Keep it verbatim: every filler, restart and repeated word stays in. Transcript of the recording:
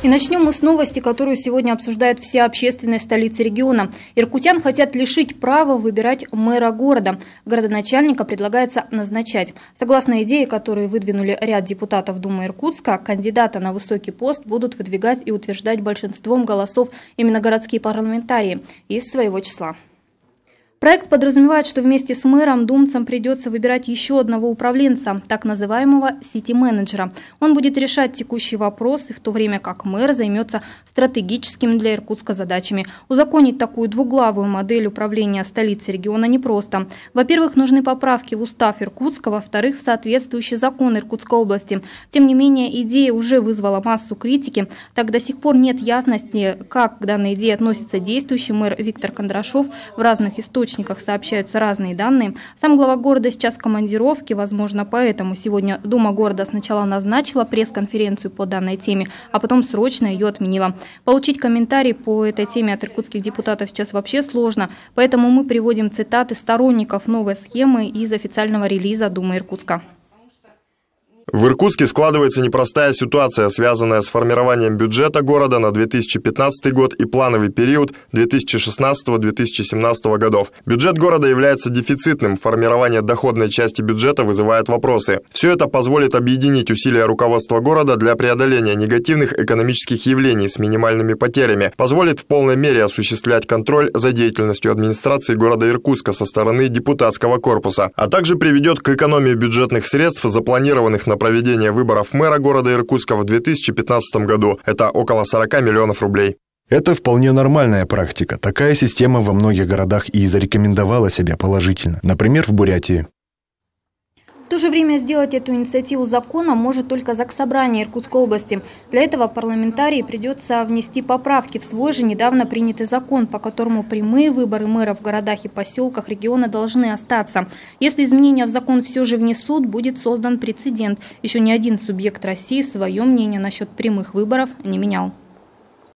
И начнем мы с новости, которую сегодня обсуждает вся общественность столицы региона. Иркутян хотят лишить права выбирать мэра города. Городоначальника предлагается назначать. Согласно идее, которую выдвинули ряд депутатов Думы Иркутска, кандидата на высокий пост будут выдвигать и утверждать большинством голосов именно городские парламентарии из своего числа. Проект подразумевает, что вместе с мэром думцам придется выбирать еще одного управленца, так называемого сити-менеджера. Он будет решать текущие вопросы, в то время как мэр займется стратегическими для Иркутска задачами. Узаконить такую двуглавую модель управления столицы региона непросто. Во-первых, нужны поправки в устав Иркутска, во-вторых, в соответствующий закон Иркутской области. Тем не менее, идея уже вызвала массу критики. Так до сих пор нет ясности, как к данной идее относится действующий мэр Виктор Кондрашов. В разных источниках сообщаются разные данные. Сам глава города сейчас в командировке, возможно, поэтому сегодня Дума города сначала назначила пресс-конференцию по данной теме, а потом срочно ее отменила. Получить комментарий по этой теме от иркутских депутатов сейчас вообще сложно, поэтому мы приводим цитаты сторонников новой схемы из официального релиза Думы Иркутска. В Иркутске складывается непростая ситуация, связанная с формированием бюджета города на две тысячи пятнадцатый год и плановый период две тысячи шестнадцатого — две тысячи семнадцатого годов. Бюджет города является дефицитным, формирование доходной части бюджета вызывает вопросы. Все это позволит объединить усилия руководства города для преодоления негативных экономических явлений с минимальными потерями, позволит в полной мере осуществлять контроль за деятельностью администрации города Иркутска со стороны депутатского корпуса, а также приведет к экономии бюджетных средств, запланированных на проведение выборов мэра города Иркутска в две тысячи пятнадцатом году. Это около сорока миллионов рублей. Это вполне нормальная практика. Такая система во многих городах и зарекомендовала себя положительно. Например, в Бурятии. В то же время сделать эту инициативу закона может только Заксобрание Иркутской области. Для этого парламентарии придется внести поправки в свой же недавно принятый закон, по которому прямые выборы мэров в городах и поселках региона должны остаться. Если изменения в закон все же внесут, будет создан прецедент. Еще ни один субъект России свое мнение насчет прямых выборов не менял.